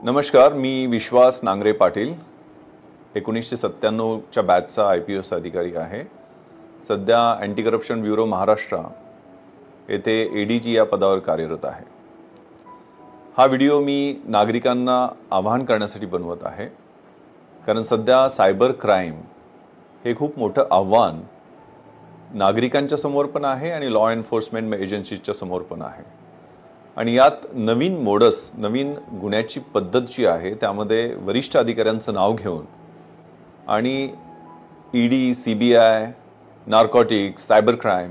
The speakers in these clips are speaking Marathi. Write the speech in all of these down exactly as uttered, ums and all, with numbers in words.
नमस्कार, मी विश्वास नांगरे पाटील, एकोणीसशे सत्त्याण्णवच्या बॅचचा आय पी एस अधिकारी आहे. सध्या अँटी करप्शन ब्युरो महाराष्ट्र येथे ए डी जी या पदावर कार्यरत आहे. हा व्हिडिओ मी नागरिकांना आवाहन करण्यासाठी बनवत आहे, कारण सध्या सायबर क्राईम हे खूप मोठं आव्हान नागरिकांच्या समोर पण आहे आणि लॉ एन्फोर्समेंट एजन्सीच्या समोर पण आहे. आणि यात नवीन मोडस, नवीन गुन्ह्याची पद्धत जी आहे त्यामध्ये वरिष्ठ अधिकाऱ्यांचं नाव घेऊन आणि ED, CBI, narcotics, cyber crime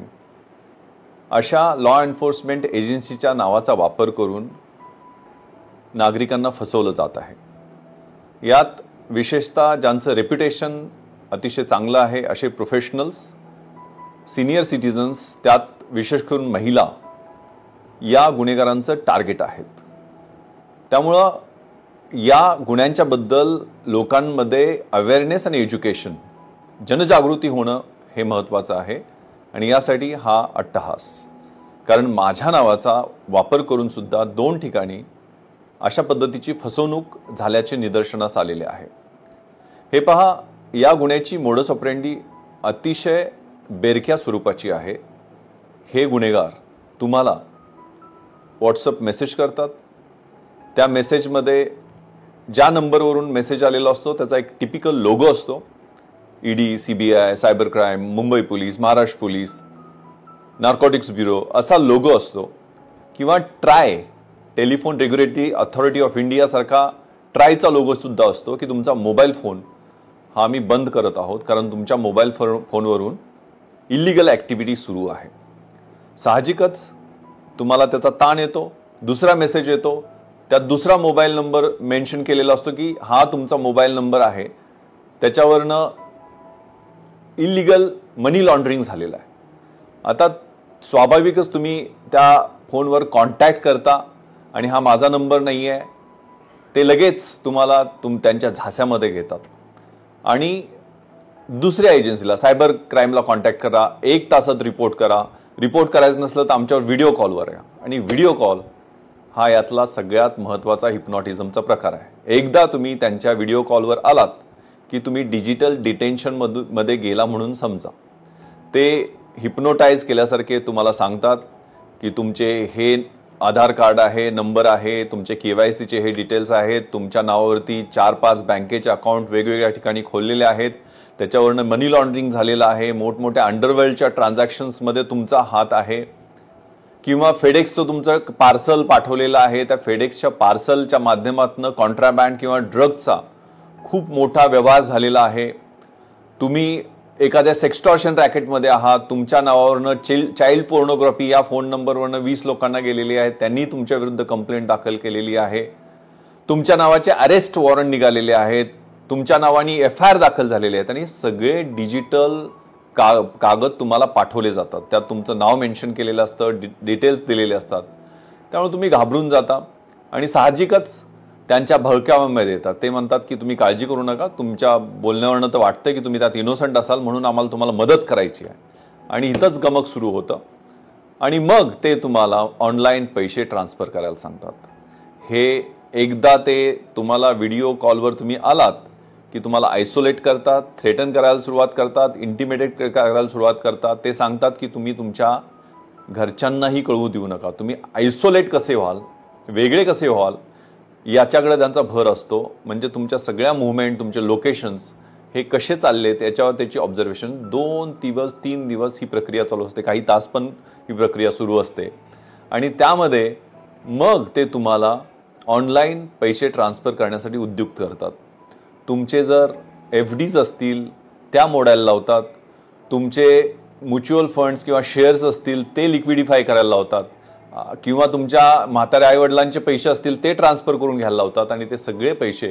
अशा लॉ एन्फोर्समेंट एजन्सीच्या नावाचा वापर करून नागरिकांना फसवलं जात आहे. यात विशेषतः ज्यांचं रेप्युटेशन अतिशय चांगलं आहे असे प्रोफेशनल्स, सिनियर सिटीजन्स, त्यात विशेष करून महिला या गुन्हेगारांचं टार्गेट आहेत. त्यामुळं या गुन्ह्यांच्या बद्दल लोकांमध्ये अवेअरनेस आणि एज्युकेशन, जनजागृती होणं हे महत्त्वाचं आहे. आणि यासाठी हा अट्टहास, कारण माझ्या नावाचा वापर करून सुद्धा दोन ठिकाणी अशा पद्धतीची फसवणूक झाल्याचे निदर्शनास आलेले आहे. हे पहा, या गुन्ह्याची मोडस ऑपरेंडी अतिशय बेरक्या स्वरूपाची आहे. हे गुन्हेगार तुम्हाला व्हॉट्सअप मेसेज करतात. त्या मेसेजमध्ये ज्या नंबरवरून मेसेज आलेला असतो त्याचा एक टिपिकल लोगो असतो. ED, CBI, cyber crime, Mumbai police, Maharashtra police, narcotics bureau असा लोगो असतो. किंवा TRAI, telephone regulatory authority of India सारखा ट्रायचा लोगो सुद्धा असतो की तुमचा मोबाईल फोन हा आम्ही बंद करत आहोत, कारण तुमच्या मोबाईल फोनवरून इलिगल ॲक्टिव्हिटी सुरू आहे. साहजिकच तुम्हाला त्याचा ताण येतो. दुसरा मेसेज येतो, त्यात दुसरा मोबाईल नंबर मेन्शन केलेला असतो की हा तुमचा मोबाईल नंबर आहे, त्याच्यावरनं इलिगल मनी लॉन्ड्रिंग झालेलं आहे. आता स्वाभाविकच तुम्ही त्या फोनवर कॉन्टॅक्ट करता आणि हा माझा नंबर नाही आहे, ते लगेच तुम्हाला तुम त्यांच्या झास्यामध्ये घेतात आणि दुसऱ्या एजन्सीला, सायबर क्राईमला कॉन्टॅक्ट करा, एक तासात रिपोर्ट करा. रिपोर्ट करायचं नसलं तर आमच्यावर व्हिडिओ कॉलवर या. आणि व्हिडिओ कॉल हा यातला सगळ्यात महत्त्वाचा हिप्नॉटिझमचा प्रकार आहे. एकदा तुम्ही त्यांच्या व्हिडिओ कॉलवर आलात की तुम्ही डिजिटल डिटेन्शनमधून मध्ये गेला म्हणून समजा. ते हिप्नोटाईज केल्यासारखे तुम्हाला सांगतात की तुमचे हे आधार कार्ड आहे, नंबर आहे, तुमचे के वाय सीचे हे डिटेल्स आहेत, तुमच्या नावावरती चार पाच बँकेचे अकाउंट वेगवेगळ्या ठिकाणी खोललेले आहेत, त्याच्यावरनं मनी लॉन्ड्रिंग झालेलं आहे, मोठमोठ्या अंडरवर्ल्डच्या ट्रान्झॅक्शन्समध्ये तुमचा हात आहे. किंवा फेडेक्सचं तुमचं पार्सल पाठवलेलं आहे, त्या फेडेक्सच्या पार्सलच्या माध्यमातून कॉन्ट्राबँड किंवा ड्रगचा खूप मोठा व्यवहार झालेला आहे. तुम्ही एखाद्या सेक्स्टॉर्शन रॅकेटमध्ये आहात, तुमच्या नावावरनं चिल चाइल्ड पोर्नोग्राफी या फोन नंबरवरनं वीस लोकांना गेलेली आहे, त्यांनी तुमच्या विरुद्ध कंप्लेंट दाखल केलेली आहे. तुमच्या नावाचे अरेस्ट वॉरंट निघालेले आहेत, तुमच्या नावाने एफ आय आर दाखल झालेले आहेत आणि सगळे डिजिटल का कागद तुम्हाला पाठवले जातात. त्यात तुमचं नाव मेन्शन केलेलं असतं, डि डिटेल्स दिलेले असतात. त्यामुळे तुम्ही घाबरून जाता आणि साहजिकच त्यांच्या भळक्यामध्ये येतात. ते म्हणतात की तुम्ही काळजी करू नका, तुमच्या बोलण्यावरनं तर वाटतं की तुम्ही त्यात इनोसंट असाल म्हणून आम्हाला तुम्हाला मदत करायची आहे. आणि इथंच गमक सुरू होतं. आणि मग ते तुम्हाला ऑनलाईन पैसे ट्रान्सफर करायला सांगतात. हे एकदा ते तुम्हाला व्हिडिओ कॉलवर तुम्ही आलात की तुम्हाला आयसोलेट करतात, थ्रेटन करायला सुरुवात करतात, इंटिमिडेट करायला सुरुवात करतात. ते सांगतात की तुम्ही तुमच्या घरच्यांनाही कळवू देऊ नका. तुम्ही आयसोलेट कसे व्हाल, वेगळे कसे व्हाल याच्याकडे त्यांचा भर असतो. म्हणजे तुमच्या सगळ्या मुवमेंट, तुमचे लोकेशन्स हे कसे चालले त्याच्यावर त्याची ऑब्झर्वेशन. दोन दिवस तीन दिवस ही प्रक्रिया चालू असते, काही तास पण ही प्रक्रिया सुरू असते. आणि त्यामध्ये मग ते तुम्हाला ऑनलाईन पैसे ट्रान्सफर करण्यासाठी उद्युक्त करतात. तुमचे जर एफ डीज असतील त्या मोडायला लावतात, तुमचे म्युच्युअल फंड्स किंवा शेअर्स असतील ते लिक्विडिफाय करायला लावतात, किंवा तुमच्या म्हाताऱ्या आईवडिलांचे पैसे असतील ते ट्रान्सफर करून घ्यायला लावतात. आणि ते सगळे पैसे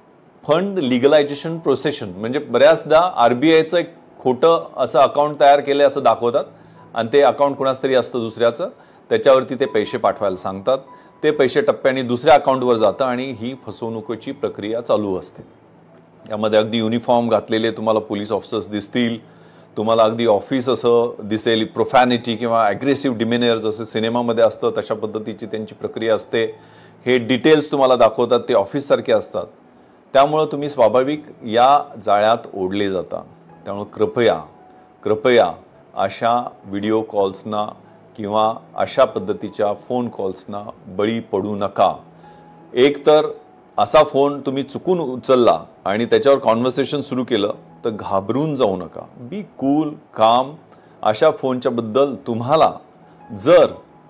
फंड लिगलायझेशन प्रोसेशन, म्हणजे बऱ्याचदा आरबीआयचं एक खोटं असं अकाउंट तयार केलं असं दाखवतात आणि ते अकाउंट कुणाच तरी असतं दुसऱ्याचं, त्याच्यावरती ते पैसे पाठवायला सांगतात. ते पैसे टप्प्याने दुसऱ्या अकाउंटवर जातं आणि ही फसवणुकीची प्रक्रिया चालू असते. यामध्ये अगदी युनिफॉर्म घातलेले तुम्हाला पोलीस ऑफिसर्स दिसतील, तुम्हाला अगदी ऑफिस असं दिसेल, प्रोफॅनिटी किंवा ॲग्रेसिव्ह डिमेनियर जसं सिनेमामध्ये असतं तशा पद्धतीची त्यांची प्रक्रिया असते. हे डिटेल्स तुम्हाला दाखवतात ते ऑफिस सारखे असतात, त्यामुळे तुम्ही स्वाभाविक या जाळ्यात ओढले जाता। त्यामुळे कृपया कृपया अशा व्हिडिओ कॉल्सना किंवा अशा पद्धतीच्या फोन कॉल्सना बळी पडू नका। एक तर असा फोन तुम्ही चुकून उचलला आणि त्याच्यावर कॉन्व्हर्सेशन सुरू केलं तर घाबरून जाऊ नका, बी कूल काम। अशा फोनच्या बद्दल तुम्हाला जर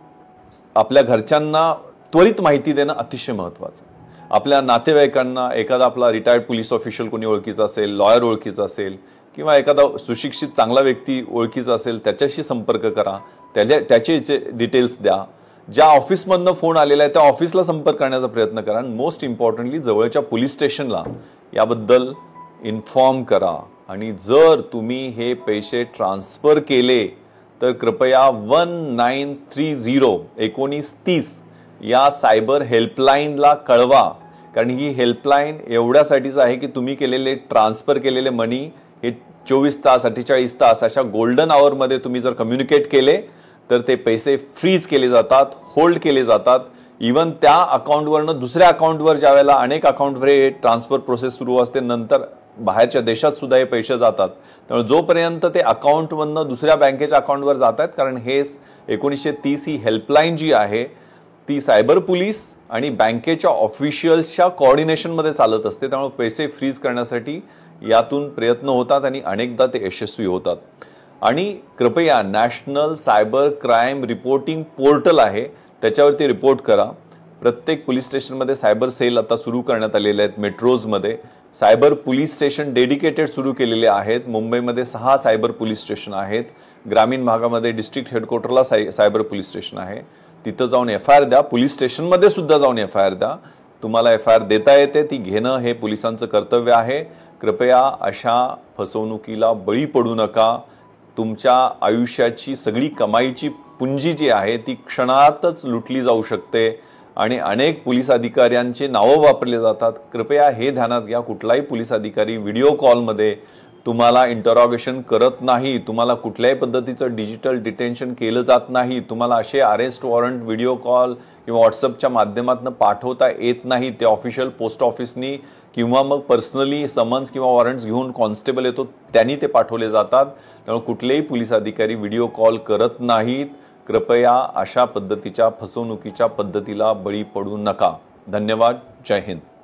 आपल्या घरच्यांना त्वरित माहिती देणं अतिशय महत्त्वाचं आहे। आपल्या नातेवाईकांना, एखादा आपला रिटायर्ड पोलीस ऑफिशियल कोणी ओळखीचा असेल, लॉयर ओळखीचा असेल किंवा एखादा सुशिक्षित चांगला व्यक्ती ओळखीचा असेल त्याच्याशी संपर्क करा, त्याच्या त्याचे डिटेल्स द्या। ज्या ऑफिसमधनं फोन आलेला आहे त्या ऑफिसला संपर्क करण्याचा प्रयत्न करा आणि मोस्ट इम्पॉर्टंटली जवळच्या पोलीस स्टेशनला याबद्दल इन्फॉर्म करा। आणि जर तुम्ही हे पैसे ट्रान्सफर केले तर कृपया वन नाईन थ्री झिरो एकोणीस तीस या सायबर हेल्पलाईनला कळवा, कारण ही हेल्पलाईन एवढ्यासाठीच आहे की तुम्ही केलेले ट्रान्सफर केलेले मनी हे चोवीस तास अठ्ठेचाळीस तास अशा गोल्डन आवरमध्ये तुम्ही जर कम्युनिकेट केले तर ते पैसे फ्रीज केले जातात, होल्ड केले जातात। इवन त्या अकाउंटवरनं दुसऱ्या अकाउंटवर ज्या वेळेला अनेक अकाउंटवर हे ट्रान्सफर प्रोसेस सुरू असते, नंतर बाहेरच्या देशात सुद्धा हे पैसे जातात। त्यामुळे जोपर्यंत ते अकाउंटमधनं दुसऱ्या बँकेच्या अकाउंटवर जात आहेत, कारण हे एकोणीसशे तीस ही हेल्पलाईन जी आहे ती सायबर पोलीस आणि बँकेच्या ऑफिशियल्सच्या कोऑर्डिनेशनमध्ये चालत असते। त्यामुळे पैसे फ्रीज करण्यासाठी यातून प्रयत्न होतात आणि अनेकदा ते यशस्वी होतात। आणि कृपया national cyber crime reporting portal आहे त्याच्यावरती रिपोर्ट करा। प्रत्येक पोलीस स्टेशनमध्ये सायबर सेल आता सुरू करण्यात आलेले आहेत। मेट्रोजमध्ये सायबर पोलीस स्टेशन डेडिकेटेड सुरू केलेले आहेत। मुंबईमध्ये सहा सायबर पोलीस स्टेशन आहेत, ग्रामीण भागामध्ये डिस्ट्रिक्ट हेडक्वार्टरला साय सायबर पोलीस स्टेशन आहे, तिथं जाऊन एफ आय आर द्या। पोलीस स्टेशनमध्ये सुद्धा जाऊन एफ आय आर द्या, तुम्हाला एफ आय आर देता येते, ती घेणं हे पोलिसांचं कर्तव्य आहे। कृपया अशा फसवणुकीला बळी पडू नका। तुमच्या आयुष्याची सगळी कमाईची पुंजी जी आहे ती क्षणातच लुटली जाऊ शकते आणि अनेक पोलीस अधिकाऱ्यांचे नावं वापरले जातात। कृपया हे ध्यानात घ्या, कुठलाही पोलीस अधिकारी व्हिडिओ कॉलमध्ये तुम्हाला इंटरॉगेशन करत नाही, तुम्हाला कुठल्याही पद्धतीचं डिजिटल डिटेन्शन केलं जात नाही, तुम्हाला असे अरेस्ट वॉरंट व्हिडिओ कॉल किंवा व्हॉट्सअपच्या माध्यमातून पाठवता येत नाही। ते ऑफिशियल पोस्ट ऑफिसनी किंवा मग पर्सनली समन्स किंवा वॉरंट्स घेऊन कॉन्स्टेबल येतो त्यांनी ते पाठवले जातात। त्यामुळे कुठलेही पोलीस अधिकारी व्हिडिओ कॉल करत नाहीत। कृपया अशा पद्धतीच्या फसवणुकीच्या पद्धतीला बळी पडू नका। धन्यवाद। जय हिंद।